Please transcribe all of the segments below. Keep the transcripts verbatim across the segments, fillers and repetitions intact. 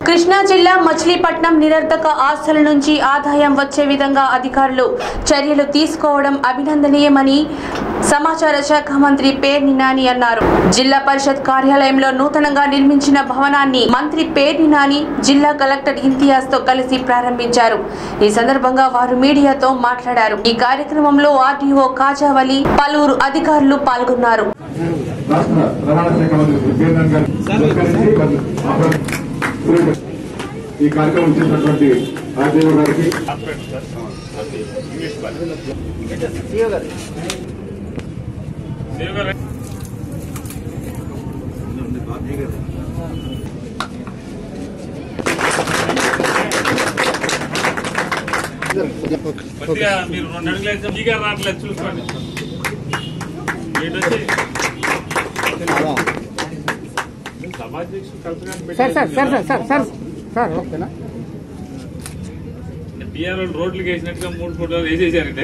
కృష్ణా జిల్లా మచిలీపట్నం నిరర్ధక ఆస్తుల నుంచి ఆదాయం వచ్చే విధంగా అధికారులు చర్యలు తీసుకోవడం అభినందనీయమని సమాచార శాఖ మంత్రి పేర్ని నాని అన్నారు. జిల్లా పరిషత్ కార్యాలయంలో నూతనంగా నిర్మించిన భవనాన్ని మంత్రి పేర్ని నాని జిల్లా కలెక్టర్ ఇంతియాజ్ తో కలిసి ప్రారంభించారు. ఈ సందర్భంగా వారు మీడియాతో మాట్లాడారు. ఈ కార్యక్రమంలో ఆర్డీఓ కాజావలి పలువురు అధికారులు పాల్గొన్నారు. ఈ కార్యక్రమం చేసినటువంటి ఆర్డీఓ గారికి మీరు రెండు అడుగులు ఈ గారు రావట్లేదు చూసుకోండి. బిఆర్ రోడ్లు వేసినట్టుగా మూడు ఫోటోలు వేసేసారంటే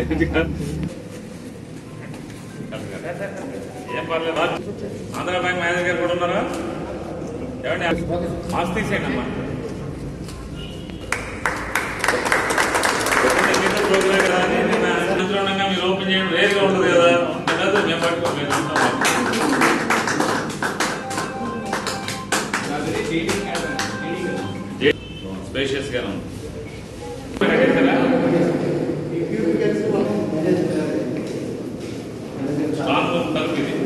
ఏం పర్లేదు. ఆంధ్ర బ్యాంక్ మేనేజర్ గారు కూడా ఉన్నారా? ఏమండి మాస్క్ తీసేయండి అమ్మా. ప్రోగ్రామ్ కదా అని నేను అందులో ఉండగా మీరు ఓపెన్ చేయడం రేరుగా ఉంటుంది కదా, ఉండదు మేము పట్టుకోలేదు. స్పేషియస్ గా ఉంది. స్ట్రాంగ్ రూమ్ తలుపు ఇది.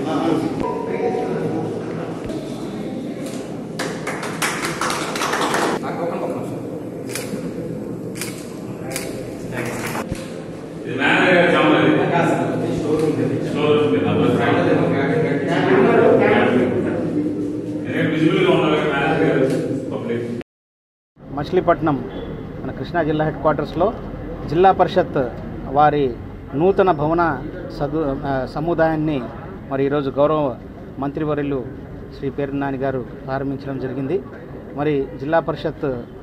ఇది మేనేజర్ గారి కమరా, స్టోర్ రూమ్ విజిబుల్ గా ఉండాలి మేనేజర్ గారు. పబ్లిక్ మచిలీపట్నం మన కృష్ణా జిల్లా హెడ్ క్వార్టర్స్లో జిల్లా పరిషత్ వారి నూతన భవన సదు సముదాయాన్ని మరి ఈరోజు గౌరవ మంత్రివర్యులు శ్రీ పేర్ని నాని గారు ప్రారంభించడం జరిగింది. మరి జిల్లా పరిషత్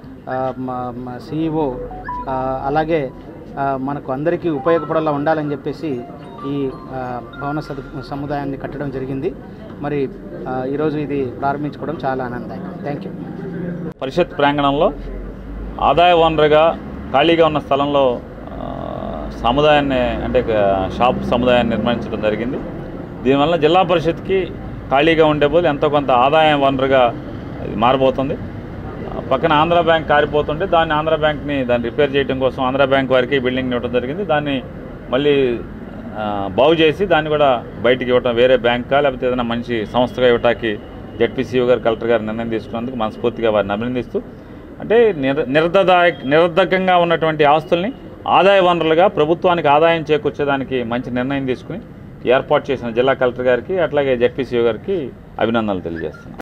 సిఇఓ అలాగే మనకు అందరికీ ఉపయోగపడేలా ఉండాలని చెప్పేసి ఈ భవన సదు సముదాయాన్ని కట్టడం జరిగింది. మరి ఈరోజు ఇది ప్రారంభించుకోవడం చాలా ఆనందదాయకం. Thank you. పరిషత్ ప్రాంగణంలో ఆదాయ వనరుగా ఖాళీగా ఉన్న స్థలంలో సముదాయాన్ని అంటే షాప్ సముదాయాన్ని నిర్మించడం జరిగింది. దీనివల్ల జిల్లా పరిషత్కి ఖాళీగా ఉండే బదులు ఎంతో కొంత ఆదాయ వనరుగా మారబోతుంది. పక్కన ఆంధ్ర బ్యాంక్ కారిపోతుంటే దాన్ని ఆంధ్ర బ్యాంక్ని దాన్ని రిపేర్ చేయడం కోసం ఆంధ్ర బ్యాంక్ వారికి బిల్డింగ్ ఇవ్వడం జరిగింది. దాన్ని మళ్ళీ బాగు చేసి దాన్ని కూడా బయటికి ఇవ్వటం, వేరే బ్యాంకా లేకపోతే ఏదైనా మంచి సంస్థగా ఇవ్వటానికి జెడ్పీసీఓ గారు కలెక్టర్ గారు నిర్ణయం తీసుకున్నందుకు మనస్ఫూర్తిగా వారిని అభినందిస్తూ, అంటే నిర నిరర్ధదాయ నిరర్ధకంగా ఉన్నటువంటి ఆస్తుల్ని ఆదాయ వనరులుగా ప్రభుత్వానికి ఆదాయం చేకూర్చేదానికి మంచి నిర్ణయం తీసుకుని ఏర్పాటు చేసిన జిల్లా కలెక్టర్ గారికి అట్లాగే జెడ్పీసీఓ గారికి అభినందనలు తెలియజేస్తున్నాను.